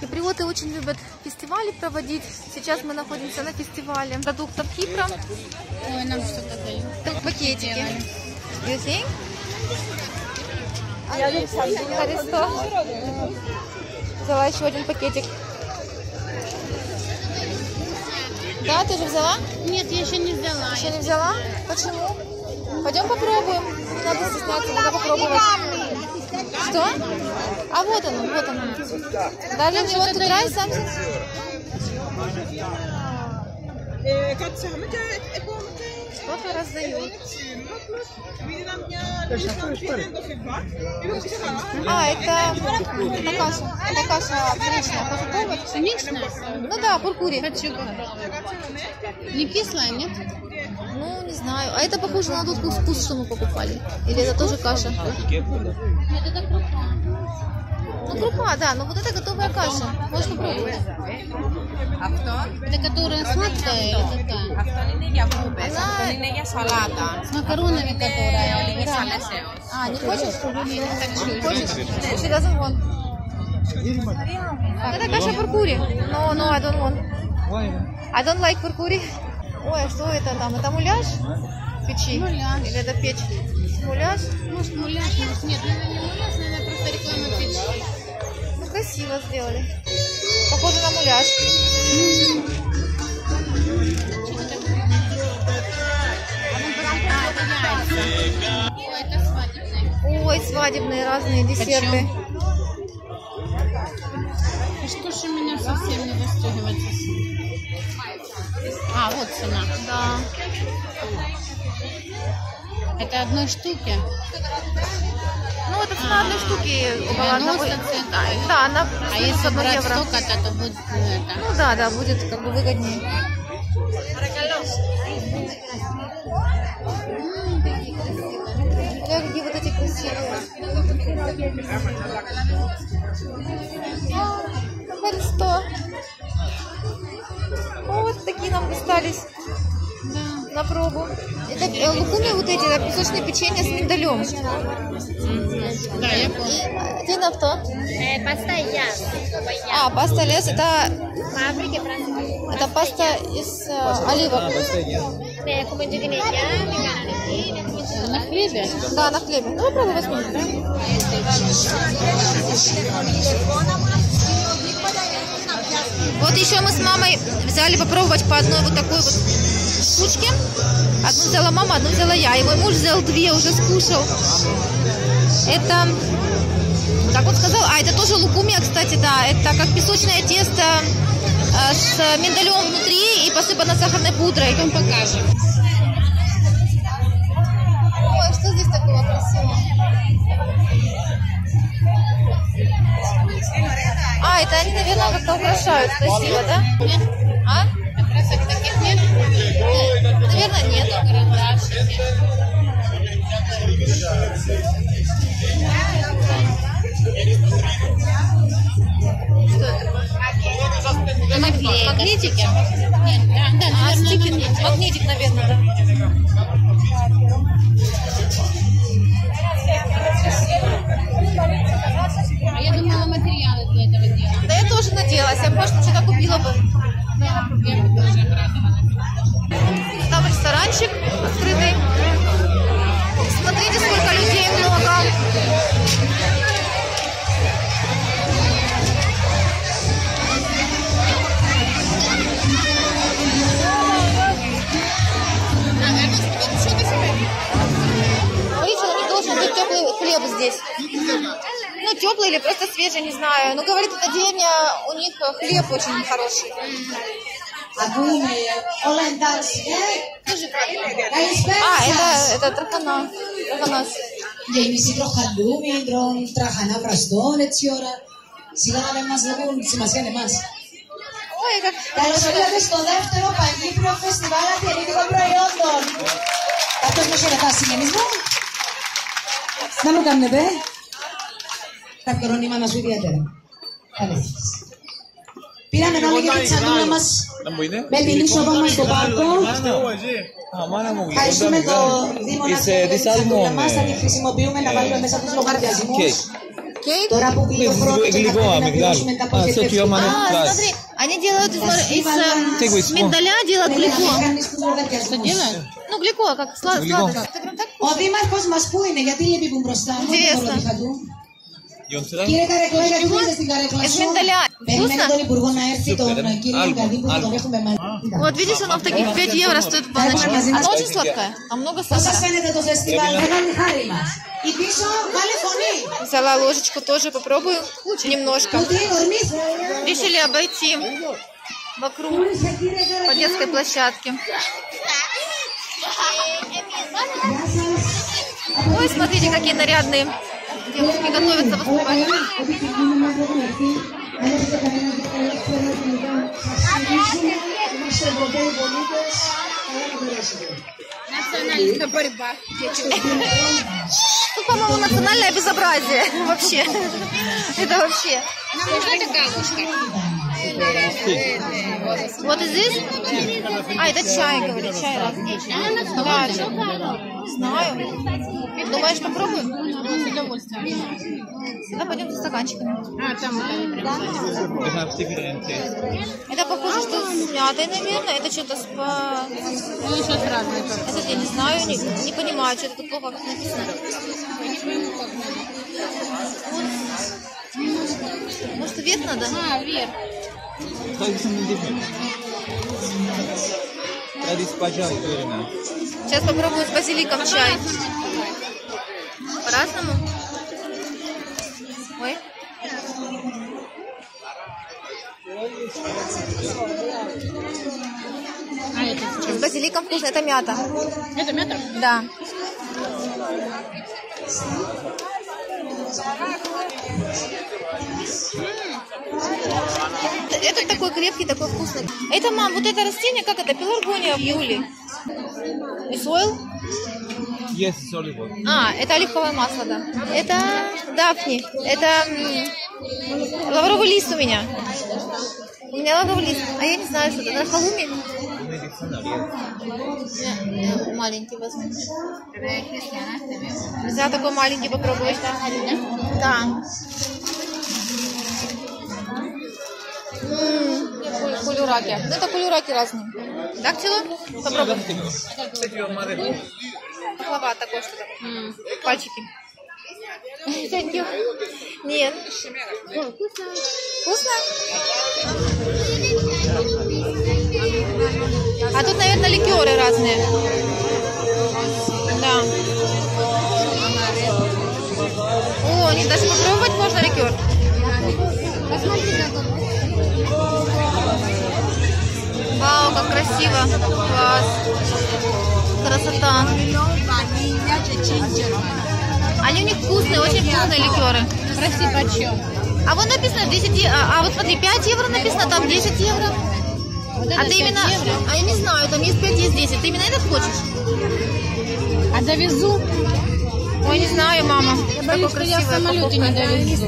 Киприоты очень любят фестивали проводить. Сейчас мы находимся на фестивале продуктов Кипра. Ой, нам что-то дают. Пакетики. Харисто. Взяла еще один пакетик. Да, ты же взяла? Нет, я еще не взяла. Еще не взяла? Почему? Пойдем попробуем. Не надо стесняться, надо попробовать. Что? А вот он, вот он. Darling, you want to try something? Что-то раздают. А, это каша. Это каша пшеничная. Хочешь попробовать? Пшеничная? Ну да, куркури. Хочу. Не кислая, нет? Ну, не знаю. А это похоже на тот вкус, что мы покупали. Или это тоже каша? Нет, это крупа. Ну, крупа, да. Но вот это готовая каша. Можешь попробовать. Это которая сладкая или какая? Она... С макаронами которая. Да. А, не хочешь? Хочу. Хочешь? She doesn't want. Это каша куркури. No, I don't want. I don't like куркури. Ой, а что это там? Это муляж? Печи? Муляж. Или это печь? Муляж? Может муляж, может нет. Наверное, не муляж, наверное, просто реклама печи. Ну, красиво сделали. Похоже на муляж. Ой, это свадебные. Ой, свадебные разные десерты. И что ж у меня совсем не выстегивается? А, вот цена. Да. Это одной штуки. Ну, это цена одной штуки. Около 90 одного... центов. Да, она А если 1 брать евро. столько-то, то будет это. Ну да, будет как бы выгоднее. Какие вот эти красивые. Харисто. Вот такие нам достались на пробу. Это лукуми вот эти, это песочное печенье с миндалем. Да, я помню. Где на кто? Pasta Yas. А, паста лес, это паста из оливок. Come juga nih ya, makanan ini. На хлебе? Да, на хлебе. Ну, попробуй возьми. Вот еще мы с мамой взяли попробовать по одной вот такой вот штучке. Одну взяла мама, одну взяла я. И мой муж взял две, уже скушал. Это, как он сказал, это тоже лукумия, кстати, да. Это как песочное тесто с миндалем внутри и посыпано сахарной пудрой. Потом покажем. Ой, что здесь такого красивого? А, это они, наверное, как-то украшают красиво, да? Нет? А? Красок таких нет? Наверное, нет. Карандашики. Что это? Наклейка. Магнитики? Нет, да, А, наверное, стикер. Магнитик, наверное, да. А я думала, материалы для этого делают. Да я тоже надеялась, я, может, что-то купила бы. Я бы тоже обрадовалась. Там ресторанчик открытый. Смотрите, сколько людей много. Смотрите, у них должен быть теплый хлеб здесь. Ну, теплый или просто свежий, не знаю. Ну, говорит, эта деревня, у них хлеб очень хороший. А, это трахана. Τραχανάς. Γεμίσει τροχαλούμι, τραχανά βραστών, έτσι ώρα. Σιγά να μην μας δίνουν σημασία εμάς. Καλώς ήρθατε στο δεύτερο Παγκύπριο Φεστιβάλ Αθιενήτικων Προϊόντων. Αυτός με χαιρετάσει γενισμό. Να μου κάνετε, τα κορονίμα να σου ιδιαίτερα. Καλές. Πήραμε να λέγεται τη τσαντούνα μας με την είσοδο μας στο πάρκο. Ευχαριστούμε το Δήμο να χρησιμοποιούμε μας, θα τη χρησιμοποιούμε να βάλουμε μέσα τους λογαριασμούς. Кейк? Глиго, амигдаль. Смотри, они делают из миндаля, делают глико. Что делают? Ну, глико, как сладость. Ο δήμαρχος μας πού είναι, γιατί λείπει που μπροστά μου, δεν μπορώ να του. Κύριε Καρεκλά, γιατί που είστε στην Καρεκλά σου, περιμένει τον Υπουργό να έρθει τον κύριο Γκαδί που θα τον έχουμε μαζί. Вот видишь, оно в таких 5 евро стоит баночка. Она очень сладкая, там много Πώς σας сахара. φαίνεται το φεστιβάλ, μεγάλη χάρη μας. Η πίσω, βάλε φωνή. Взяла ложечку, тоже попробую немножко. Κουτί, ορμής. Решили обойти вокруг по детской площадке. Ой, смотрите, какие нарядные девушки готовятся выступать. Национальная борьба. Тут, по-моему, национальное безобразие вообще. Это вообще. Нам нужна такая ложка. Вот и здесь? А, это чай, говорит, чай разный. Да, не знаю. Думаешь, попробуем? С удовольствием. Тогда пойдем за стаканчиками. А, там Это похоже, что с мятой, наверное. Это что-то с... Ну, сейчас разные. Это я не знаю, не понимаю, что это тут плохо написано. Может, вверх надо? А, вверх. Сейчас попробую с базиликом чай. По-разному? Ой. А, это С базиликом вкусно, это мята. Это мята? Да. Это такой крепкий, такой вкусный. Это, мам, вот это растение, как это? Пеларгония в июле. И сойл? Yes, it's olive oil. А, это оливковое масло, да. Это дафни. Это лавровый лист у меня. У меня лавровый лист. А я не знаю, что это. На халуме? Маленький возьму. Нельзя такой маленький попробовать. Да. Кулюраки. Ну, это кулюраки разные. Так, Тило? Попробуй. Пахлава такой что-то. Пальчики. Thank you. Нет. Вкусно. Вкусно? А тут, наверное, ликеры разные. Да. О, не даже попробовать можно ликер. Вау, как красиво. Класс. Красота. Они у них вкусные, очень вкусные ликеры. Прости, почем? А вот написано 10 а вот смотри, 5 евро написано, там 10 евро. Вот А ты именно, а я не знаю, там есть 5, есть 10. Ты именно этот хочешь? А довезу? Ой, не знаю, мама. Я боюсь, что я в самолете не довезу.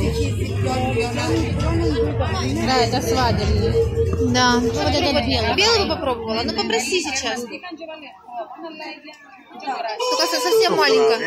Да, это свадебный. Да. Вот этот белый. Белый бы попробовала? Ну попроси сейчас. Только совсем маленько.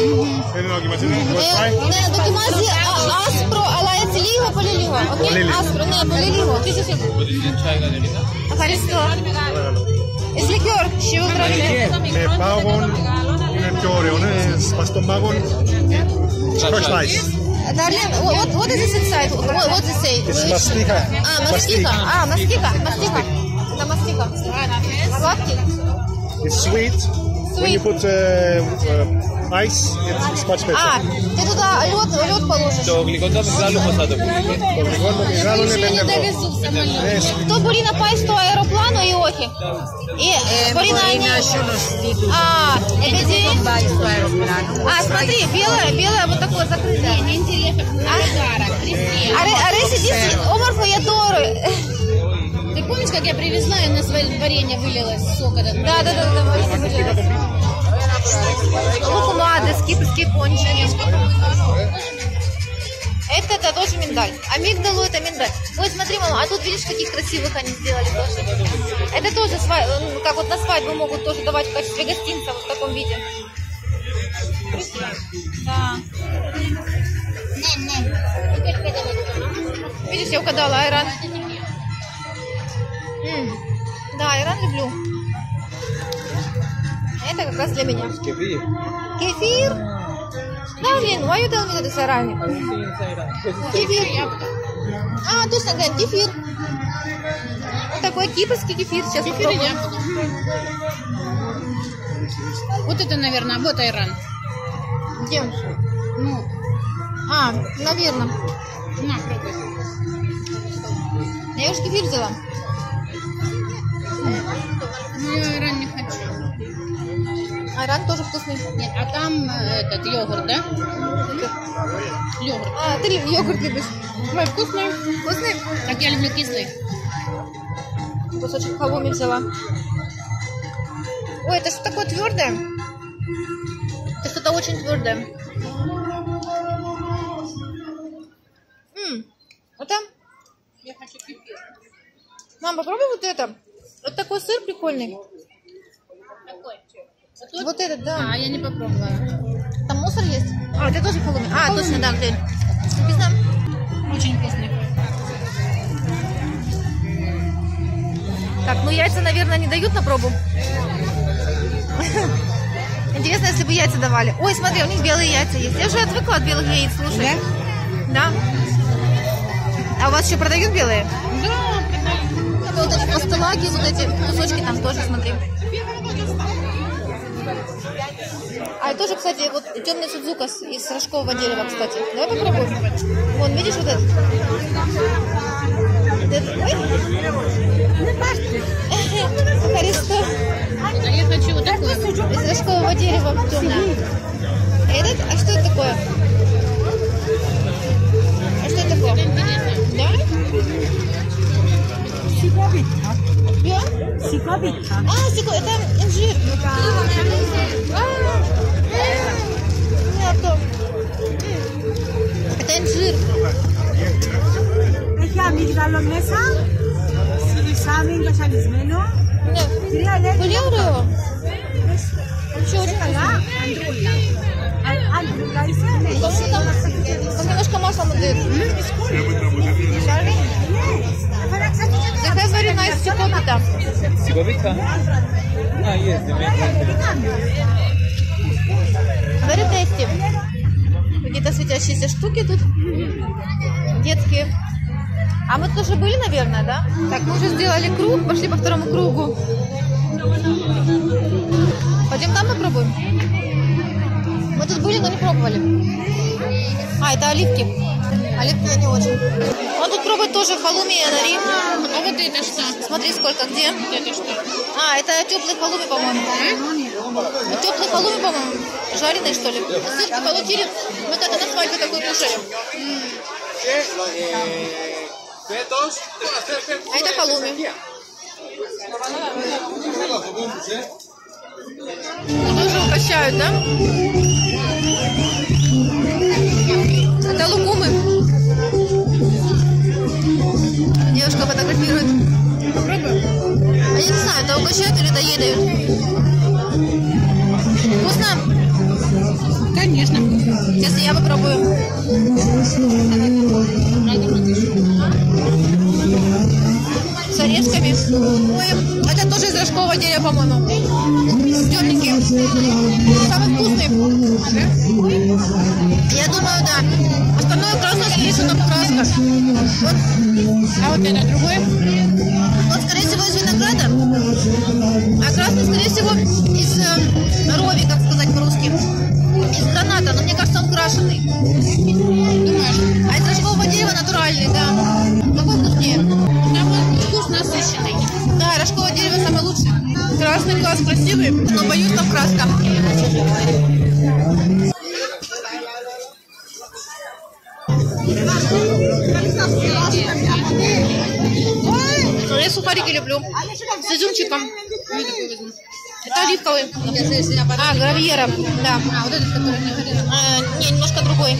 Докумази аспро, алаец лиго, полилиго. Окей, аспро, не, полилиgo. Ευχαριστώ. Is liqueur, children. Με πάγον, είναι πιο ωραίο, είναι σπαστό πάγον. Scotch nice. Darling, what is this inside? What does it say? It's mastiha. Мастика. Мастика. Это мастика. Сладкий? It's sweet. When you put ice, it's much better. Ты туда лед положишь. Το γλυκό του αμυγδάλου πώς θα το πείτε? Το γλυκό του αμυγδάλου είναι 5 ευρώ. Кто μπορεί να πάει στο αεροπλάνο ή όχι? Μπορεί να είναι... επειδή... смотри, белое вот такое закрытое. Арesi здесь όμορφο για τώρα. Ты помнишь, как я привезла и на свое варенье вылилось сок этот? Да, вылилось. Лукумады, скипские кончики. Это тоже миндаль. А мигдалу это миндаль. Ой, смотри, мама, а тут видишь, каких красивых они сделали тоже. Это тоже, как вот на свадьбу могут тоже давать в качестве гостинца вот в таком виде. Да. Видишь, я угадала, айран. Да, айран люблю. Это как раз для меня. Кефир. Кефир? Darling, why you tell me that it's ayran? Кефир. А, точно, говорят, кефир. Вот такой кипрский кефир. Сейчас Кефир и ягода. Вот это, наверное, вот айран. Где? Ну, Наверное. на, пробуй. Я уже кефир взяла. Ну, я айран не хочу. Айран тоже вкусный. Нет, а там этот йогурт, да? Йогурт. А, ты йогурт любишь? Ой, вкусный. Вкусный? Так я люблю кислый. Кусочек халуми взяла. Ой, это что такое твердое? Это что-то очень твердое. Это? Я хочу кефир. Мам, попробуй вот это. Вот такой сыр прикольный. Какой? Вот этот, да. А, я не попробовала. Там мусор есть? А, это тоже халуми. А, точно, да, глянь. Написано. Очень вкусный. Так, ну яйца, наверное, не дают на пробу. Интересно, если бы яйца давали. Ой, смотри, у них белые яйца есть. Я уже отвыкла от белых яиц, слушай. Да? А у вас еще продают белые? Да, Вот эти пастелаки, вот эти кусочки там тоже, смотри. А это тоже, кстати, вот темный судзука из рожкового дерева, кстати. Давай попробуем. Вон, видишь вот этот? Ой. Харисто. а я хочу вот такой. Из рожкового дерева темный. Этот? А что это такое? А что это такое? Да? Да? Это инжир. Это инжир. Έχει αμύγδαλο μέσα, σάμι βασανισμένο. Ναι. Πολύ ωραίο. Очень Καλά, αντρούλα. Αντρούλα είσαι. Там немножко масла дают. They have very nice сикопита. Сиговита? Есть. Very tasty. Какие-то светящиеся штуки тут. Детские. А мы тоже были, наверное, да? Так, мы уже сделали круг, пошли по второму кругу. Пойдем там попробуем? Мы тут были, но не пробовали. А, это оливки. Оливки я не очень. Он тут пробует тоже халуми и анари. А вот это что? Смотри, сколько, где? Вот это что? А, это теплый халуми, по-моему. Теплый халуми, по-моему. Жареный, что ли? Сырки получили. Мы когда на свадьбе такой кушали. А это халуми. Тоже угощают, да? Это лукумы. Девушка фотографирует. Попробуй. А я не знаю, это угощают или доедают? Вкусно? Конечно. Сейчас я попробую. С орешками. Ой, это тоже из рожкового дерева, по-моему. Темненький. Самый вкусный. Я думаю, да. Остальное красное, скорее всего, там краска. Вот. А вот это другой? Вот, скорее всего, из винограда. А красный, скорее всего, из рови, как сказать по-русски. Из граната, но мне кажется, он крашеный. Думаешь? А из рожкового дерева натуральный, да. Какой вкуснее? Там вот вкус насыщенный. Да, рожковое дерево самое лучшее. Красный глаз красивый, но боюсь, там краска. Я сухарики люблю. С изюмчиком. Это оливковый. А, гравьера, да. А, вот этот, который не горит. Не, немножко другой.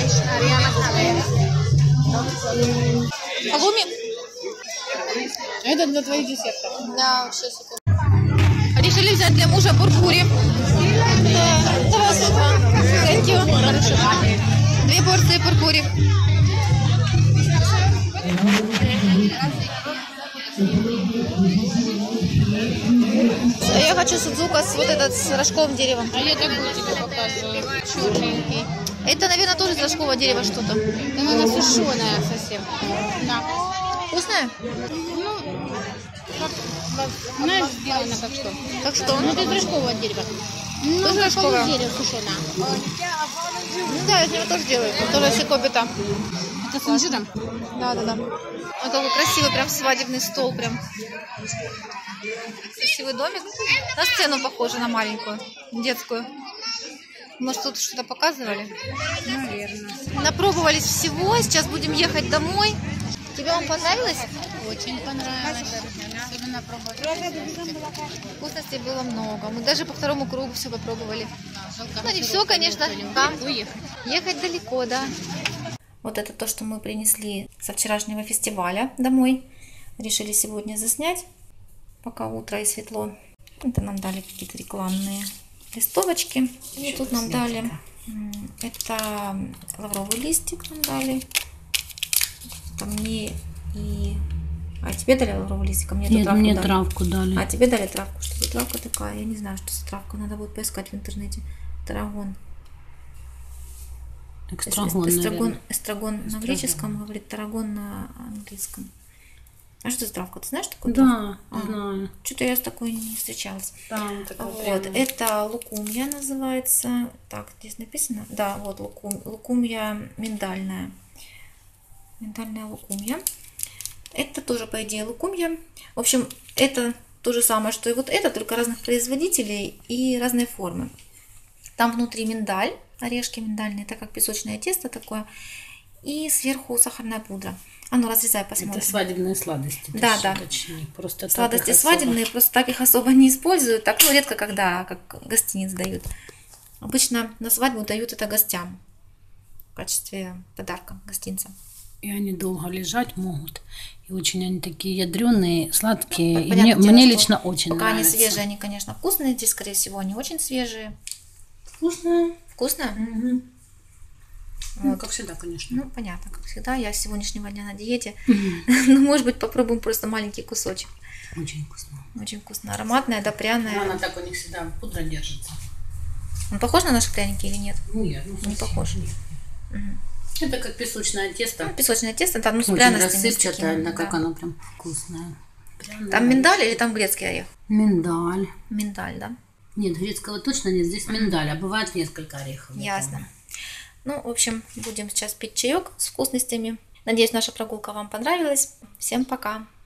Халуми? Это для твоих десертов. Да, сейчас. Решили взять для мужа буркури. Да, давай, Светлана. Thank you. 2 2 порции пурпури. Я хочу судзука с вот этот с рожковым деревом. А я такой тебе показываю. Черненький. Это, наверное, тоже из рожкового дерева что-то. Она сушеная совсем. Да. Вкусное? Знаешь, сделано как что? Как что? Ну, это из рожкового дерева. Тоже рожковое? Дерево сушеное. Ну да, я из него тоже делаю. Тоже сикобита. Это с инжиром? Да. Вот такой красивый прям свадебный стол прям. Красивый домик. На сцену похоже, на маленькую, детскую. Может, тут что-то показывали? Наверное. Напробовались всего. Сейчас будем ехать домой. Тебе он понравилось? Очень понравилось. Особенно пробовать. Вкусностей было много. Мы даже по второму кругу все попробовали. Жалко, Ну, не все, конечно. Там уехать. ехать далеко, да. Вот это то, что мы принесли со вчерашнего фестиваля домой. Решили сегодня заснять, пока утро и светло. Это нам дали какие-то рекламные листовочки. И тут нам дали, это лавровый листик нам дали. Это мне и... А тебе дали лавровый листик, а мне Нет, травку мне дали. травку дали. А тебе дали травку. Что за травка такая? Я не знаю, что за травка. Надо будет поискать в интернете. Тарагон. Эстрагон, Эстрагон на греческом, говорит, тарагон на английском. А что за травка? Ты знаешь такую Да, травку? знаю. Что-то я с такой не встречалась. Там такая Вот, это лукумья называется. Так, здесь написано. Да, вот лукумья миндальная. Миндальная лукумья. Это тоже, по идее, лукумья. В общем, это то же самое, что и вот это, только разных производителей и разной формы. Там внутри миндаль, орешки миндальные, это как песочное тесто такое. И сверху сахарная пудра. А ну, разрезай, посмотрим. Это свадебные сладости. Да. Точнее. Просто Сладости свадебные, просто так их особо не используют. Так, ну, редко когда, как гостиниц дают. Обычно на свадьбу дают это гостям в качестве подарка гостинца. И они долго лежать могут. И очень они такие ядреные, сладкие. И Понятное дело, мне что лично очень пока нравятся. они свежие, они, конечно, вкусные. Здесь, скорее всего, они очень свежие. Вкусно. Вкусно? Угу. Ну, Вот. как всегда, конечно. Ну, понятно, как всегда. Я с сегодняшнего дня на диете. Ну, может быть, попробуем просто маленький кусочек. Очень вкусно. Очень вкусно. Ароматная, да, пряная. Она так у них всегда пудра держится. Он похож на наши пряники или нет? Нет, Не похож. Нет. Это как песочное тесто. Ну, песочное тесто, там, ну, с Очень пряностями. рассыпчатое, такими, как да. оно прям вкусное. Пряное. Там миндаль или там грецкий орех? Миндаль. Миндаль, да? Нет, грецкого точно нет, здесь миндаль, а бывает несколько орехов. Ясно. Ну, в общем, будем сейчас пить чаек с вкусностями. Надеюсь, наша прогулка вам понравилась. Всем пока!